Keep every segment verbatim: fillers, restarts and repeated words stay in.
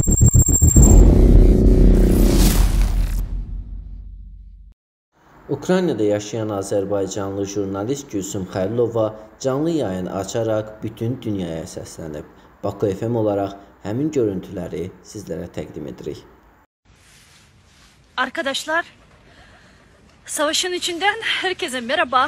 Ukraynada yaşayan Azərbaycanlı jurnalist Gülsüm Xəlilova canlı yayın açaraq bütün dünyaya səslənib. Baku F M olaraq həmin görüntüləri sizlərə təqdim edirik. Arkadaşlar, savaşın içinden herkese merhaba.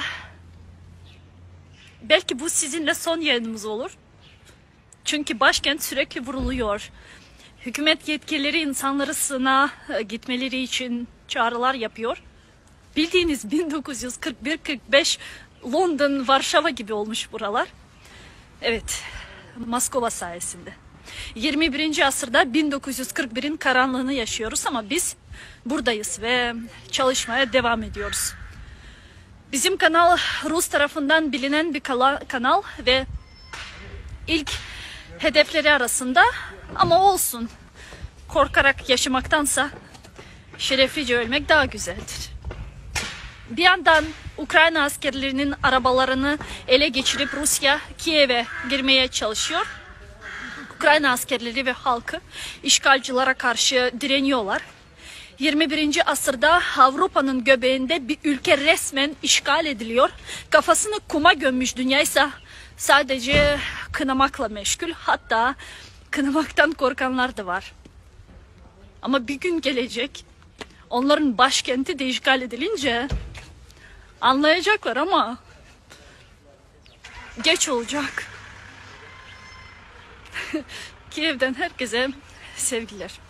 Belki bu sizinle son yayınımız olur. Çünkü başkent sürekli vuruluyor. Hükümet yetkilileri insanları sığınağa gitmeleri için çağrılar yapıyor. Bildiğiniz bin dokuz yüz kırk bir kırk beş London, Varşova gibi olmuş buralar. Evet, Moskova sayesinde. yirmi birinci asırda bin dokuz yüz kırk birin karanlığını yaşıyoruz ama biz buradayız ve çalışmaya devam ediyoruz. Bizim kanal Rus tarafından bilinen bir kanal ve ilk hedefleri arasında, ama olsun. Korkarak yaşamaktansa şereflice ölmek daha güzeldir. Bir yandan Ukrayna askerlerinin arabalarını ele geçirip Rusya Kiev'e girmeye çalışıyor. Ukrayna askerleri ve halkı işgalcilere karşı direniyorlar. yirmi birinci asırda Avrupa'nın göbeğinde bir ülke resmen işgal ediliyor. Kafasını kuma gömmüş dünya ise sadece kınamakla meşgul. Hatta kınamaktan korkanlar da var. Ama bir gün gelecek, onların başkenti de işgal edilince anlayacaklar ama geç olacak. Kiev'den herkese sevgiler.